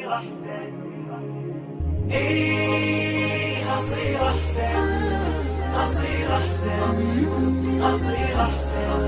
إيه أصير أحسن، أصير أحسن، أصير أحسن.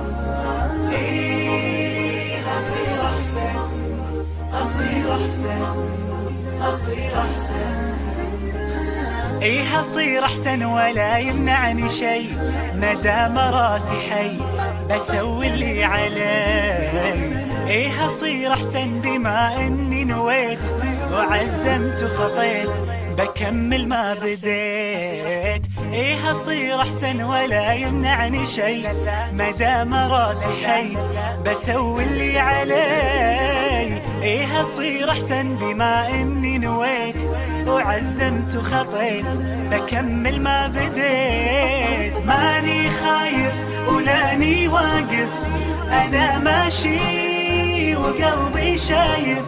إيه أصير أحسن، أصير أحسن، أصير أحسن. إيه أصير أحسن ولا يمنعني شي، مدام راسي حي بسوي اللي علي. إيه أصير أحسن بما إني نويت وعزمت وخطيت بكمل ما بديت. إيه أصير أحسن ولا يمنعني شي، مدام راسي حي بسوي اللي علي. إيه أصير أحسن بما إني نويت وعزمت وخطيت بكمل ما بديت. ماني خايف ولاني واقف، أنا ماشي وقلبي شايف.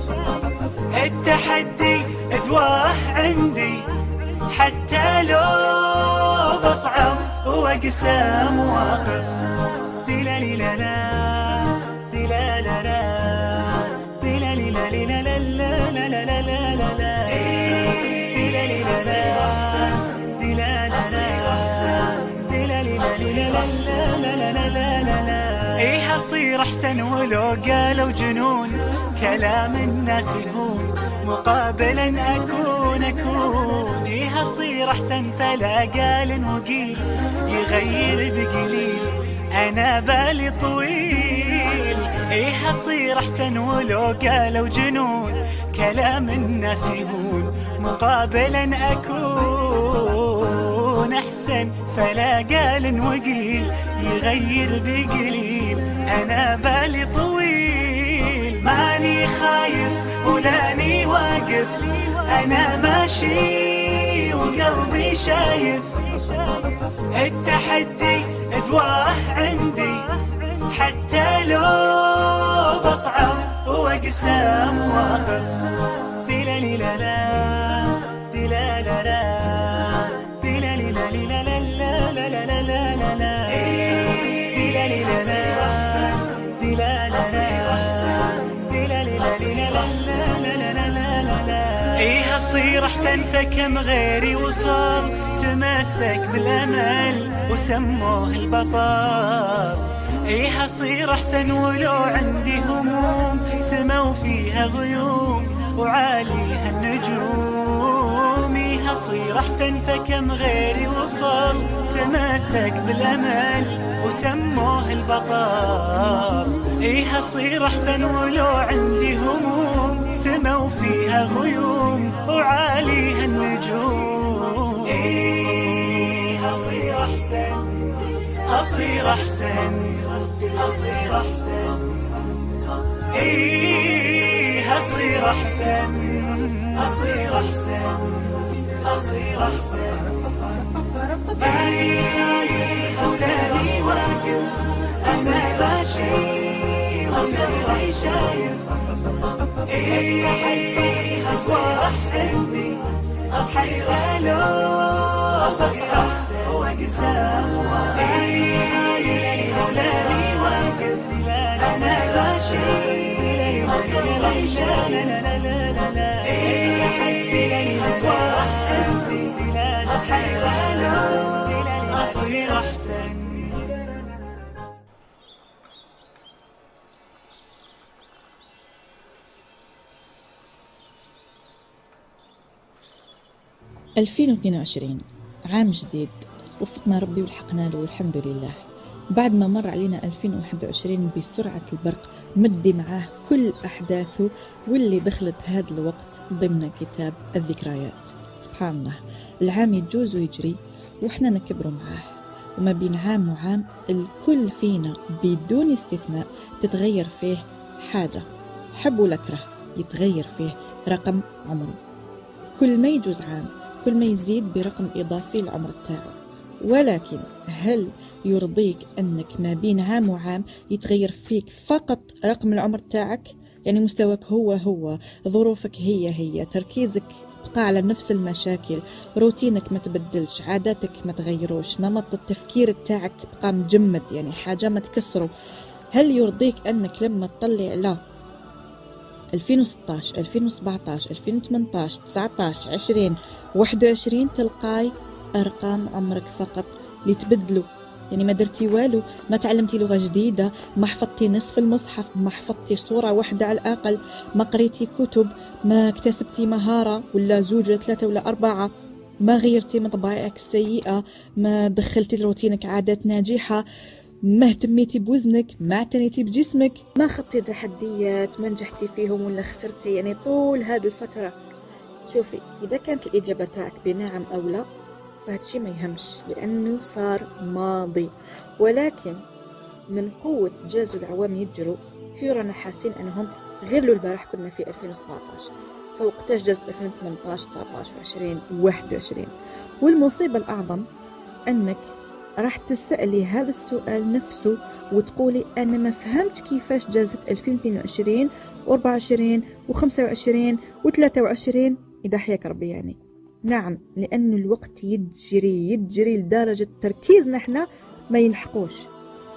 التحدي أدواه عندي حتى لو بصعب وأقسى مواقف. دلالي لا لا دلا لا لا دلالي لا لا لا لا لا لا لا لا لا لا دلالي لا لا دلا لا لا دلالي لا لا لا لا لا لا لا. إيه أصير أحسن ولو قالوا جنون، كلام الناس يهون مقابلا أكون. إيه أصير أحسن فلا قال وقيل يغير بقليل، أنا بالي طويل. إيه أصير أحسن ولو قالوا جنون، كلام الناس يهون مقابلا أكون أحسن. فلا قال وقيل يغير بقليل، أنا بالي طويل. ماني خايف ولاني واقف، أنا ماشي وقلبي شايف. التحدي أدواه عندي حتى لو بصعب وأقسى مواقف. دلالي لا لا دلا لا لا دلالي لا لا لا لا لا لا لا لا لا لا دلالي لا لا دلا لا لا دلالي لا لا لا لا لا لا لا. إيه أصير أحسن فكم غيري وصل تمسك بالأمل وسموه البطل. إيه أصير أحسن ولو عندي هموم سموا فيها غيوم وعاليها النجوم. إيه أصير أحسن فكم غيري وصل تمسك بالأمل وسموه البطل. إيه أصير أحسن ولو عندي هموم سموا فيها غيوم وعاليها النجوم. إيه أصير أحسن، أصير أحسن، أصير أحسن. إيه أصير أحسن، أصير أحسن، أصير أحسن. إيه أصير واقف، أنا ماشي وصيري شايف. إيه أصير أحسن دي أصير لو أصير أحسن وأقسى مواقف. إيه أصير واقف، أنا ماشي وصيري شايف. إيه أصير أحسن دي أصير لو أصير أحسن. 2022 عام جديد وفقنا ربي ولحقنا له والحمد لله. بعد ما مر علينا 2021 بسرعة البرق مدي معاه كل أحداثه واللي دخلت هذا الوقت ضمن كتاب الذكريات. سبحان الله، العام يتجوز ويجري وإحنا نكبر معاه، وما بين عام وعام الكل فينا بدون استثناء تتغير فيه حاجة، حب ولا كره يتغير فيه رقم عمره. كل ما يجوز عام كل ما يزيد برقم إضافي للعمر تاعه. ولكن هل يرضيك أنك ما بين عام وعام يتغير فيك فقط رقم العمر تاعك؟ يعني مستواك هو، ظروفك هي، تركيزك بقى على نفس المشاكل، روتينك ما تبدلش، عاداتك ما تغيروش، نمط التفكير تاعك بقى مجمد، يعني حاجة ما تكسره. هل يرضيك أنك لما تطلع على 2016 2017 2018 19 20 21 تلقاي أرقام عمرك فقط اللي تبدلوا. يعني ما درتي والو، ما تعلمتي لغة جديدة، ما حفظتي نصف المصحف، ما حفظتي صورة واحدة على الأقل، ما قريتي كتب، ما اكتسبتي مهارة ولا زوج ولا 3 ولا 4، ما غيرتي من طبائعك السيئة، ما دخلتي لروتينك عادات ناجحة، ما اهتميتي بوزنك، ما اعتنيتي بجسمك، ما خطي تحديات ما نجحتي فيهم ولا خسرتي. يعني طول هذه الفترة شوفي، إذا كانت الإجابة تاعك بنعم أو لا فهادشي ما يهمش لأنه صار ماضي. ولكن من قوة جازوا العوام يجروا كي رانا حاسين أنهم غير لو البارح كنا في 2017، فوقتاش جازت 2018 19 20 21. والمصيبة الأعظم أنك راح تسألي هذا السؤال نفسه وتقولي أنا ما فهمت كيفاش جازت 2022 و24 و25 و23. إذا حياك ربي يعني. نعم، لأن الوقت يجري لدرجة تركيزنا احنا ما يلحقوش.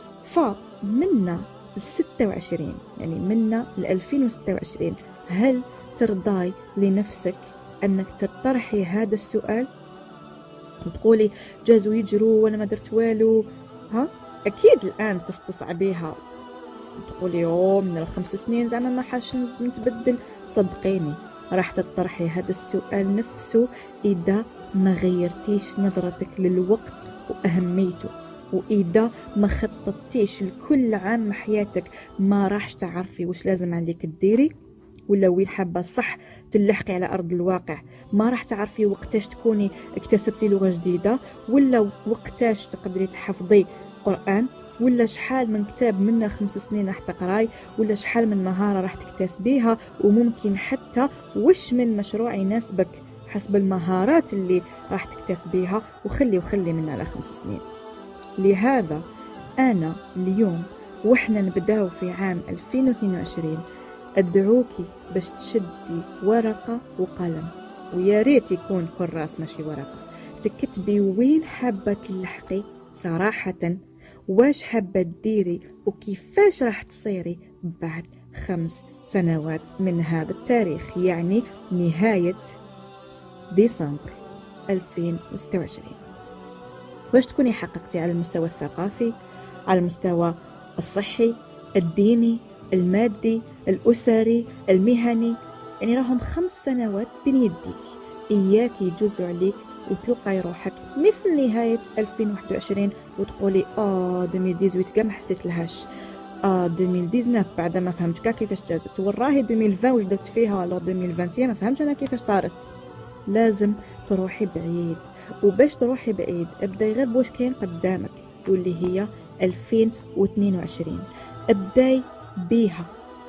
فمنا 26 يعني منا 2026 هل ترضاي لنفسك أنك تطرحي هذا السؤال وتقولي جازوا يجروا وانا ما درت والو؟ اكيد الان تستصعبيها تقولي من ال5 سنين زعما ما حاش نتبدل. صدقيني راح تطرحي هذا السؤال نفسه اذا ما غيرتيش نظرتك للوقت واهميته، واذا ما خططتيش لكل عام حياتك ما راحش تعرفي واش لازم عليك تديري ولا وين حابة صح تلحقي على أرض الواقع. ما راح تعرفي وقتاش تكوني اكتسبتي لغة جديدة، ولا وقتاش تقدري تحفظي قرآن، ولا شحال من كتاب منا 5 سنين راح تقراي، ولا شحال من مهارة راح تكتسبيها، وممكن حتى وش من مشروع يناسبك حسب المهارات اللي راح تكتسبيها. وخلي من على 5 سنين. لهذا أنا اليوم وإحنا نبداو في عام 2022 أدعوكي باش تشدي ورقة وقلم، ويا ريت يكون كراس ماشي ورقة، تكتبي وين حابة تلحقي صراحة، واش حابة تديري، وكيفاش راح تصيري بعد 5 سنوات من هذا التاريخ، يعني نهاية ديسمبر 2026. واش تكوني حققتي على المستوى الثقافي، على المستوى الصحي، الديني، المادي، الأسري، المهني. يعني راهم 5 سنوات بين يديك، إياك يجوزوا عليك وتلقاي روحك مثل نهاية 2021 وتقولي 2018 كاع ما حسيت لهاش، 2019 بعد ما فهمت كاع كيفاش جازت، والراهي 2020 واش درت فيها، لو 2021 ما فهمتش أنا كيفاش طارت. لازم تروحي بعيد، وباش تروحي بعيد ابداي غير بوش كاين قدامك واللي هي 2022 ابداي بيها.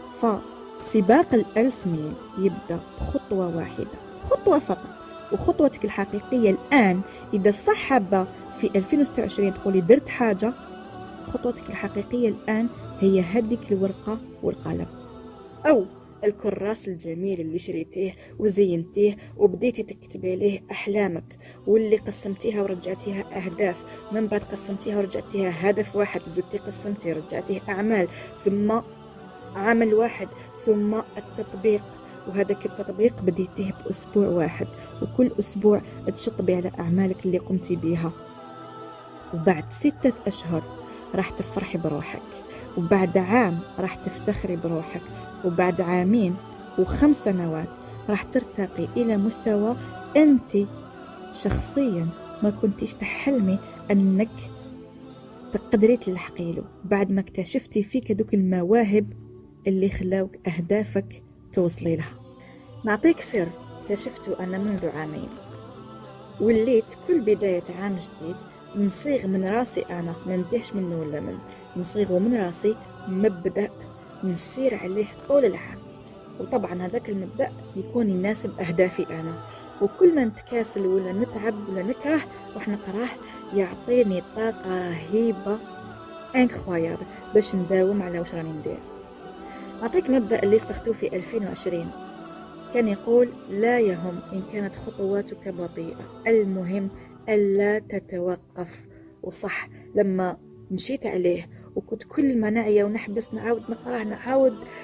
فسباق ال1000 ميل يبدأ بخطوة واحدة، خطوة فقط، وخطوتك الحقيقية الآن إذا صح حابة في 2026 تقولي درت حاجة، خطوتك الحقيقية الآن هي هديك الورقة والقلم أو الكراس الجميل اللي شريتيه وزينتيه وبديتي تكتبي عليه أحلامك، واللي قسمتيها ورجعتيها أهداف، من بعد قسمتيها ورجعتيها هدف واحد، زدتي قسمتي رجعتيه أعمال، ثم عمل واحد، ثم التطبيق. وهذاك التطبيق بديتيه بأسبوع واحد، وكل أسبوع تشطبي على أعمالك اللي قمتي بيها. وبعد 6 أشهر راح تفرحي بروحك، وبعد عام راح تفتخري بروحك، وبعد 2 و5 سنوات راح ترتقي إلى مستوى أنت شخصيا ما كنتيش تحلمي أنك تقدري تلحقي له، بعد ما اكتشفتي فيك دوك المواهب اللي خلاوك أهدافك توصلي لها. نعطيك سر اكتشفته أنا منذ 2 عام، وليت كل بداية عام جديد نصيغ من راسي، أنا ما نديهش منه ولا نصيغه من راسي مبدأ نسير عليه طول العام. وطبعا هذاك المبدأ يكون يناسب أهدافي أنا، وكل ما نتكاسل ولا نتعب ولا نكره راح نقراه يعطيني طاقة رهيبة انكرويابل باش نداوم على واش راني ندير. نعطيك مبدأ اللي استخدمته في 2020، كان يقول لا يهم إن كانت خطواتك بطيئة، المهم ألا تتوقف. وصح لما مشيت عليه وكنت كل ما نعيا ونحبس نعاود نقراه نعاود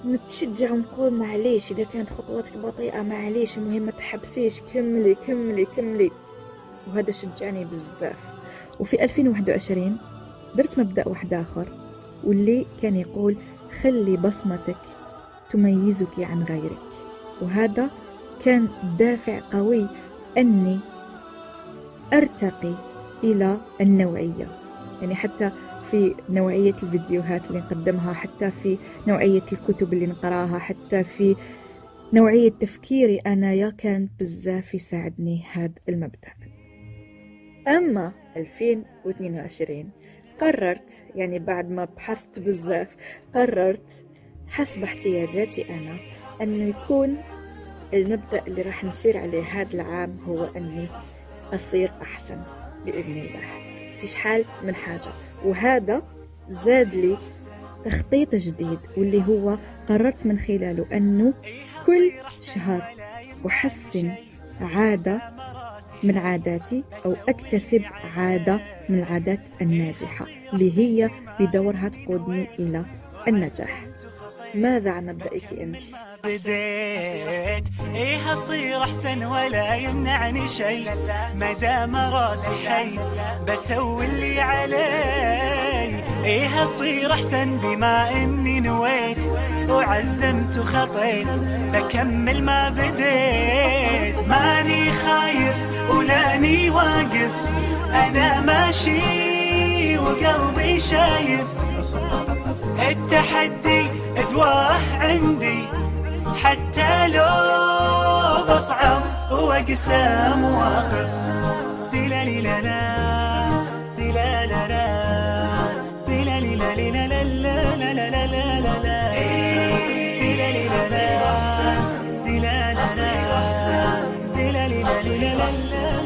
نتشجع ونقول معليش إذا كانت خطواتك بطيئة معليش، المهم ما تحبسيش، كملي كملي كملي. وهذا شجعني بزاف. وفي 2021 درت مبدأ واحد آخر، واللي كان يقول خلي بصمتك تميزك عن غيرك. وهذا كان دافع قوي أني أرتقي إلى النوعية، يعني حتى في نوعية الفيديوهات اللي نقدمها، حتى في نوعية الكتب اللي نقراها، حتى في نوعية تفكيري أنا كان بزاف يساعدني هذا المبدأ. أما 2022 قررت، يعني بعد ما بحثت بزاف، قررت حسب احتياجاتي أنا أنه يكون المبدأ اللي راح نسير عليه هذا العام هو أني أصير أحسن بإذن الله في شحال من حاجة. وهذا زاد لي تخطيط جديد، واللي هو قررت من خلاله أنه كل شهر أحسن عادة من عاداتي أو أكتسب عادة من العادات الناجحة اللي هي بدورها تقودني إلى النجاح. ماذا عن مبدئك أنت؟ بديت أصير أحسن ولا يمنعني شيء، مدام راسي حي بسوي اللي علي. أصير أحسن بما إني نويت وعزمت وخطيت، بكمل ما بديت. ماني خايف ولاني واقف، أنا ماشي وقلبي شايف. التحدي أدواه عندي حتى لو بصعب وأقسى مواقف. دلالي لا لا دلا لا لا دلالي لا لا لا لا لا لا لا لا لا دلالي لا لا دلا لا لا دلالي لا لا لا